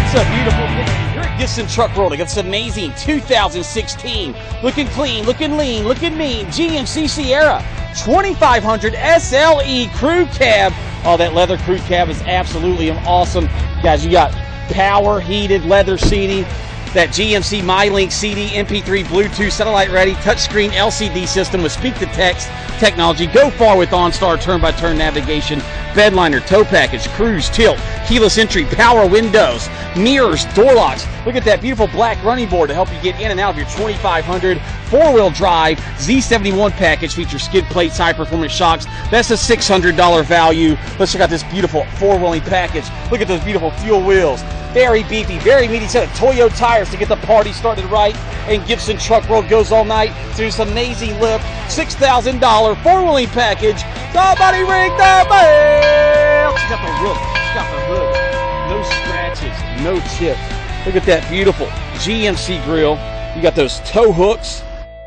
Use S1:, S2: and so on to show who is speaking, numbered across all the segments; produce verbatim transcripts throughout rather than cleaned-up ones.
S1: It's a beautiful thing. You're at Gibson Truck World. It's amazing. two thousand sixteen. Looking clean, looking lean, looking mean. G M C Sierra twenty-five hundred S L E crew cab. Oh, that leather crew cab is absolutely awesome. Guys, you got power heated leather seating. That G M C MyLink C D, M P three, Bluetooth, satellite ready, touchscreen L C D system with speak to text technology. Go far with OnStar turn-by-turn navigation, bedliner, tow package, cruise, tilt, keyless entry, power windows, mirrors, door locks. Look at that beautiful black running board to help you get in and out of your twenty-five hundred four-wheel drive Z seventy-one package. Features skid plates, high-performance shocks. That's a six hundred dollar value. Let's check out this beautiful four-wheeling package. Look at those beautiful fuel wheels. Very beefy, very meaty set of Toyo tires to get the party started right. And Gibson Truck World goes all night. So this amazing lift, six thousand dollar four-wheeling package. Somebody ring the bell! It's got the roof, it's got the hood. No scratches, no chips. Look at that beautiful G M C grill. You got those tow hooks.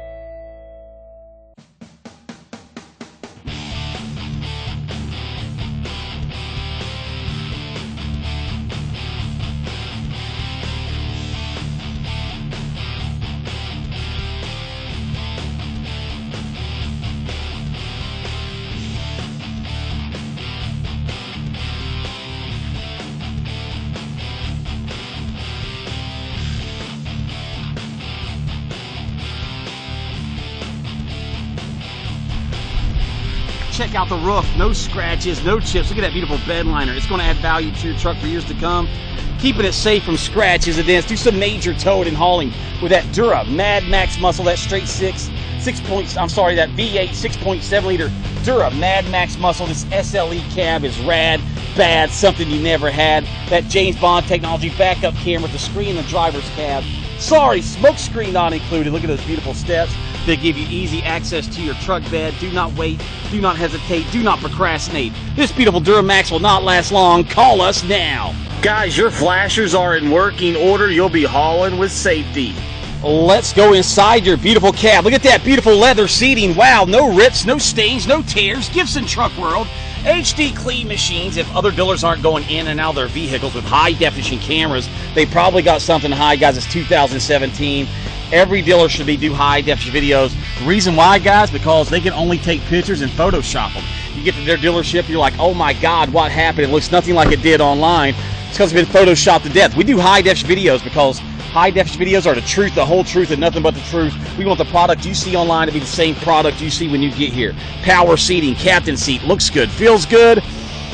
S1: Check out the roof, no scratches, no chips. Look at that beautiful bed liner. It's going to add value to your truck for years to come. Keeping it safe from scratches and dents. Do some major towing and hauling with that Dura Mad Max muscle, that straight six, six points, I'm sorry, that V eight six point seven liter Dura Mad Max muscle. This S L E cab is rad, bad, something you never had. That James Bond technology backup camera with the screen in the driver's cab. Sorry, smoke screen not included. Look at those beautiful steps. They give you easy access to your truck bed. Do not wait. Do not hesitate. Do not procrastinate. This beautiful Duramax will not last long. Call us now. Guys, your flashers are in working order. You'll be hauling with safety. Let's go inside your beautiful cab. Look at that beautiful leather seating. Wow, no rips, no stains, no tears. Gibson Truck World. H D clean machines. If other dealers aren't going in and out of their vehicles with high definition cameras, they probably got something high. Guys, it's two thousand seventeen. Every dealer should be do high definition videos. The reason why, guys, because they can only take pictures and Photoshop them. You get to their dealership, you're like, oh my God, what happened? It looks nothing like it did online. It's because it's been Photoshopped to death. We do high definition videos because high definition videos are the truth, the whole truth, and nothing but the truth. We want the product you see online to be the same product you see when you get here. Power seating, captain seat, looks good, feels good,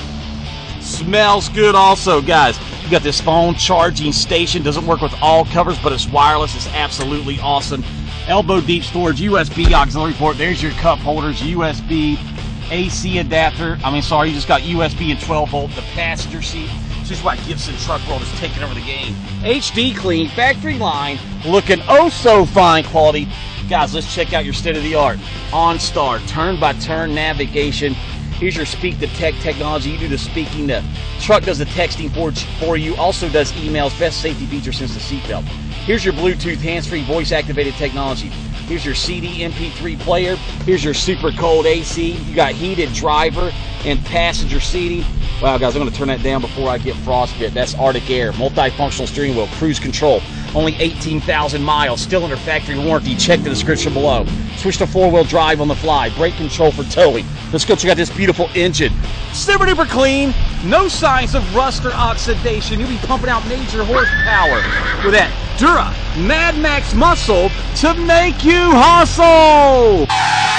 S1: smells good also, guys. You got this phone charging station. Doesn't work with all covers, but it's wireless. It's absolutely awesome. Elbow deep storage, U S B auxiliary port. There's your cup holders, U S B, A C adapter. I mean, sorry, you just got U S B and twelve volt. The passenger seat. This is why Gibson Truck World is taking over the game. H D clean, factory line, looking oh so fine quality. Guys, let's check out your state-of-the-art OnStar turn-by-turn navigation. Here's your speak to tech technology. You do the speaking. The truck does the texting for, for you. Also does emails. Best safety feature since the seatbelt. Here's your Bluetooth hands-free voice activated technology. Here's your C D M P three player. Here's your super cold A C. You got heated driver and passenger seating. Wow, guys, I'm going to turn that down before I get frostbit. That's Arctic Air. Multifunctional steering wheel. Cruise control. Only eighteen thousand miles. Still under factory warranty. Check the description below. Switch to four-wheel drive on the fly. Brake control for towing. Let's go check out this beautiful engine. Super duper clean. No signs of rust or oxidation. You'll be pumping out major horsepower with that Dura Mad Max muscle to make you hustle.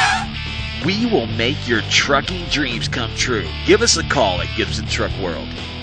S1: We will make your trucking dreams come true. Give us a call at Gibson Truck World.